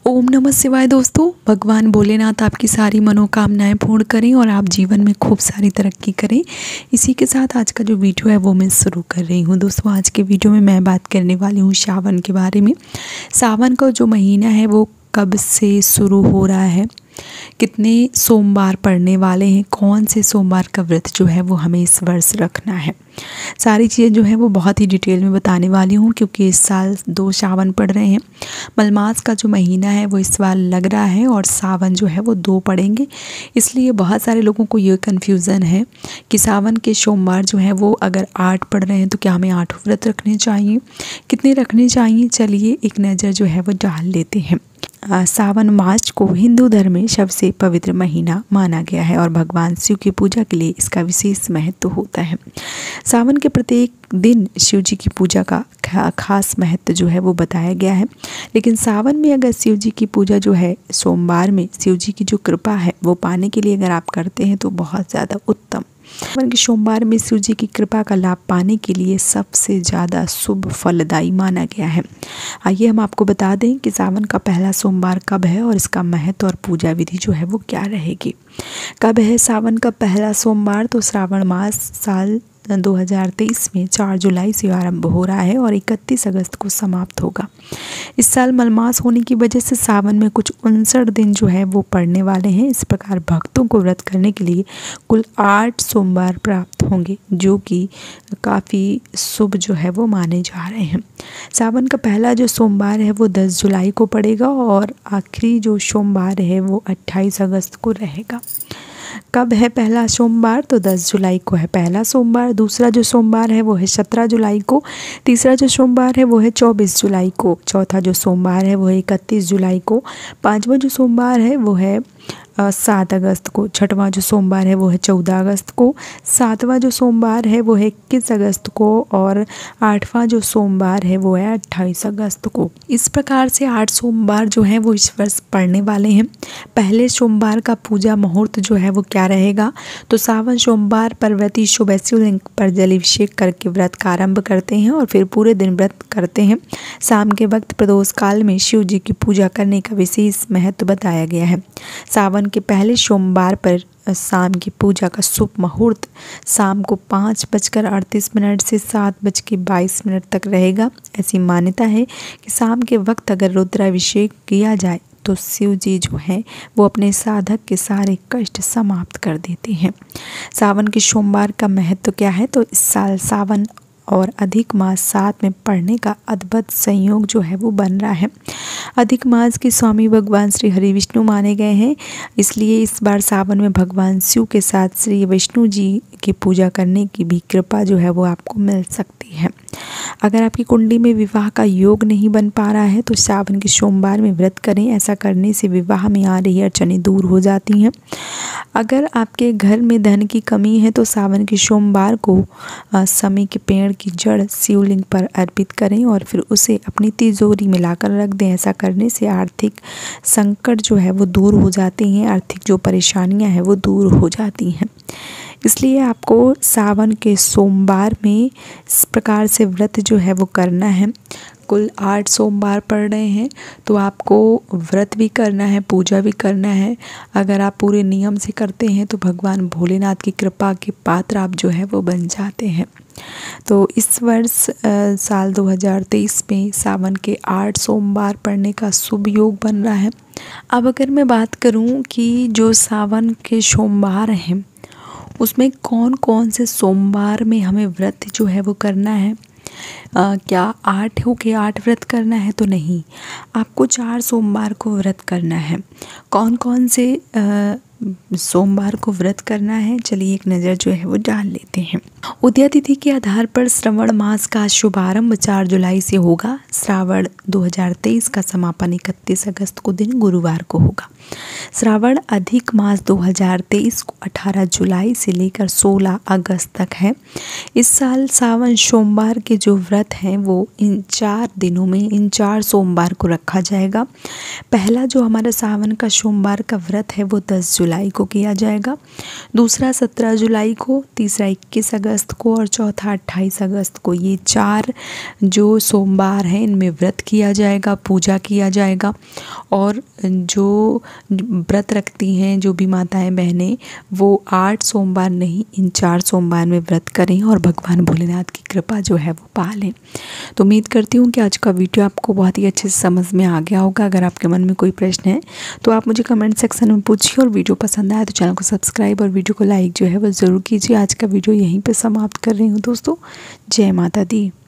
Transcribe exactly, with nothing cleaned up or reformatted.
ओम नमः शिवाय दोस्तों। भगवान भोलेनाथ आपकी सारी मनोकामनाएं पूर्ण करें और आप जीवन में खूब सारी तरक्की करें। इसी के साथ आज का जो वीडियो है वो मैं शुरू कर रही हूँ। दोस्तों आज के वीडियो में मैं बात करने वाली हूँ सावन के बारे में। सावन का जो महीना है वो कब से शुरू हो रहा है, कितने सोमवार पड़ने वाले हैं, कौन से सोमवार का व्रत जो है वो हमें इस वर्ष रखना है, सारी चीज़ें जो है वो बहुत ही डिटेल में बताने वाली हूँ। क्योंकि इस साल दो सावन पड़ रहे हैं। मलमास का जो महीना है वो इस बार लग रहा है और सावन जो है वो दो पड़ेंगे। इसलिए बहुत सारे लोगों को ये कन्फ्यूज़न है कि सावन के सोमवार जो है वो अगर आठ पड़ रहे हैं तो क्या हमें आठ व्रत रखने चाहिए, कितने रखने चाहिए। चलिए एक नज़र जो है वो डाल लेते हैं। सावन मास को हिंदू धर्म में सबसे पवित्र महीना माना गया है और भगवान शिव की पूजा के लिए इसका विशेष महत्व होता है। सावन के प्रत्येक दिन शिव जी की पूजा का खास महत्व जो है वो बताया गया है। लेकिन सावन में अगर शिव जी की पूजा जो है सोमवार में शिव जी की जो कृपा है वो पाने के लिए अगर आप करते हैं तो बहुत ज़्यादा उत्तम। सावन के सोमवार में शिव जी की कृपा का लाभ पाने के लिए सबसे ज़्यादा शुभ फलदायी माना गया है। आइए हम आपको बता दें कि सावन का पहला सोमवार कब है और इसका महत्व और पूजा विधि जो है वो क्या रहेगी। कब है सावन का पहला सोमवार? तो श्रावण मास साल दो हज़ार तेईस में चार जुलाई से आरंभ हो रहा है और इकतीस अगस्त को समाप्त होगा। इस साल मलमास होने की वजह से सावन में कुछ उनसठ दिन जो है वो पड़ने वाले हैं। इस प्रकार भक्तों को व्रत करने के लिए कुल आठ सोमवार प्राप्त होंगे, जो कि काफ़ी शुभ जो है वो माने जा रहे हैं। सावन का पहला जो सोमवार है वो दस जुलाई को पड़ेगा और आखिरी जो सोमवार है वो अट्ठाईस अगस्त को रहेगा। कब है पहला सोमवार? तो दस जुलाई को है पहला सोमवार। दूसरा जो सोमवार है वो है सत्रह जुलाई को। तीसरा जो सोमवार है वो है चौबीस जुलाई को। चौथा जो सोमवार है वो है इकतीस जुलाई को। पांचवा जो सोमवार है वो है सात अगस्त को। छठवां जो सोमवार है वो है चौदह अगस्त को। सातवां जो सोमवार है वो है इक्कीस अगस्त को और आठवां जो सोमवार है वो है अट्ठाईस अगस्त को। इस प्रकार से आठ सोमवार जो हैं वो इस वर्ष पड़ने वाले हैं। पहले सोमवार का पूजा मुहूर्त जो है वो क्या रहेगा? तो सावन सोमवार पर व्रती सुबह शिवलिंग पर जलाभिषेक करके व्रत का आरंभ करते हैं और फिर पूरे दिन व्रत करते हैं। शाम के वक्त प्रदोष काल में शिव जी की पूजा करने का विशेष महत्व बताया गया है। सावन के पहले सोमवार पर शाम की पूजा का शुभ मुहूर्त शाम को पाँच बजकर अड़तीस मिनट से सात बज के बाईस मिनट तक रहेगा। ऐसी मान्यता है कि शाम के वक्त अगर रुद्राभिषेक किया जाए तो शिव जी जो हैं वो अपने साधक के सारे कष्ट समाप्त कर देते हैं। सावन के सोमवार का महत्व क्या है? तो इस साल सावन और अधिक मास साथ में पढ़ने का अद्भुत संयोग जो है वो बन रहा है। अधिक मास के स्वामी भगवान श्री हरि विष्णु माने गए हैं, इसलिए इस बार सावन में भगवान शिव के साथ श्री विष्णु जी की पूजा करने की भी कृपा जो है वो आपको मिल सकती है। अगर आपकी कुंडली में विवाह का योग नहीं बन पा रहा है तो सावन के सोमवार में व्रत करें। ऐसा करने से विवाह में आ रही अड़चनें दूर हो जाती हैं। अगर आपके घर में धन की कमी है तो सावन के सोमवार को समी के पेड़ की जड़ शिवलिंग पर अर्पित करें और फिर उसे अपनी तिजोरी में लाकर रख दें। ऐसा करने से आर्थिक संकट जो है वो दूर हो जाते हैं, आर्थिक जो परेशानियां हैं वो दूर हो जाती हैं। इसलिए आपको सावन के सोमवार में इस प्रकार से व्रत जो है वो करना है। कुल आठ सोमवार पड़ रहे हैं तो आपको व्रत भी करना है, पूजा भी करना है। अगर आप पूरे नियम से करते हैं तो भगवान भोलेनाथ की कृपा के पात्र आप जो है वो बन जाते हैं। तो इस वर्ष साल दो हज़ार तेईस में सावन के आठ सोमवार पड़ने का शुभ योग बन रहा है। अब अगर मैं बात करूं कि जो सावन के सोमवार हैं उसमें कौन कौन से सोमवार में हमें व्रत जो है वो करना है, आ, क्या आठ हो के आठ व्रत करना है? तो नहीं, आपको चार सोमवार को व्रत करना है। कौन कौन से आ, सोमवार को व्रत करना है, चलिए एक नज़र जो है वो डाल लेते हैं। उदया तिथि के आधार पर श्रावण मास का शुभारंभ चार जुलाई से होगा। श्रावण दो हज़ार तेईस का समापन इकतीस अगस्त को दिन गुरुवार को होगा। श्रावण अधिक मास दो हज़ार तेईस को अठारह जुलाई से लेकर सोलह अगस्त तक है। इस साल सावन सोमवार के जो व्रत हैं वो इन चार दिनों में इन चार सोमवार को रखा जाएगा। पहला जो हमारा सावन का सोमवार का व्रत है वो दस जुलाई को किया जाएगा, दूसरा सत्रह जुलाई को, तीसरा इक्कीस अगस्त को और चौथा अट्ठाईस अगस्त को। ये चार जो सोमवार हैं इनमें व्रत किया जाएगा, पूजा किया जाएगा। और जो व्रत रखती हैं जो भी माताएं बहनें, वो आठ सोमवार नहीं इन चार सोमवार में व्रत करें और भगवान भोलेनाथ की कृपा जो है वो पा लें। तो उम्मीद करती हूँ कि आज का वीडियो आपको बहुत ही अच्छे से समझ में आ गया होगा। अगर आपके मन में कोई प्रश्न है तो आप मुझे कमेंट सेक्शन में पूछिए, और वीडियो पसंद आए तो चैनल को सब्सक्राइब और वीडियो को लाइक जो है वो ज़रूर कीजिए। आज का वीडियो यहीं पर समाप्त कर रही हूँ दोस्तों। जय माता दी।